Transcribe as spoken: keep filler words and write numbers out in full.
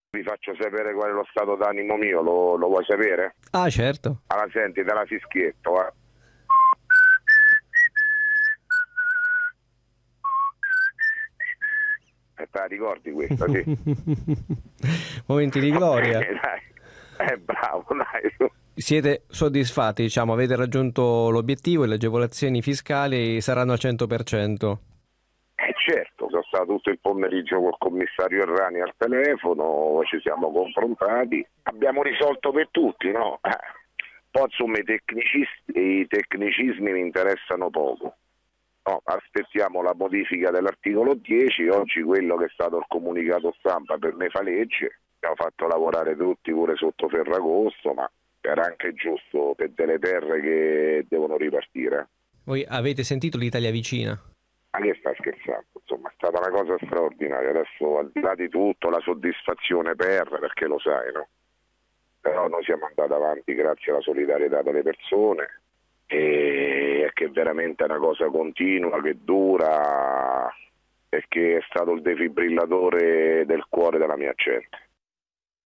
Vi faccio sapere qual è lo stato d'animo mio, lo, lo vuoi sapere? Ah, certo. Allora senti, te la fischietto, eh. E te la ricordi questa, sì? Momenti di gloria. Eh, dai, è bravo, dai. Siete soddisfatti, diciamo, avete raggiunto l'obiettivo e le agevolazioni fiscali saranno al cento per cento? Eh certo, sono stato tutto il pomeriggio col commissario Errani al telefono, ci siamo confrontati, abbiamo risolto per tutti, no? Eh. Poi insomma i, tecnicis- i tecnicismi mi interessano poco. No, aspettiamo la modifica dell'articolo dieci, oggi quello che è stato il comunicato stampa per me fa legge, abbiamo fatto lavorare tutti pure sotto Ferragosto, ma era anche giusto per delle terre che devono ripartire. Voi avete sentito l'Italia vicina? Ma che sta scherzando? Insomma, è stata una cosa straordinaria. Adesso, al di là di tutto, la soddisfazione per, perché lo sai, no? Però noi siamo andati avanti grazie alla solidarietà delle persone e che veramente è una cosa continua, che dura e che è stato il defibrillatore del cuore della mia gente.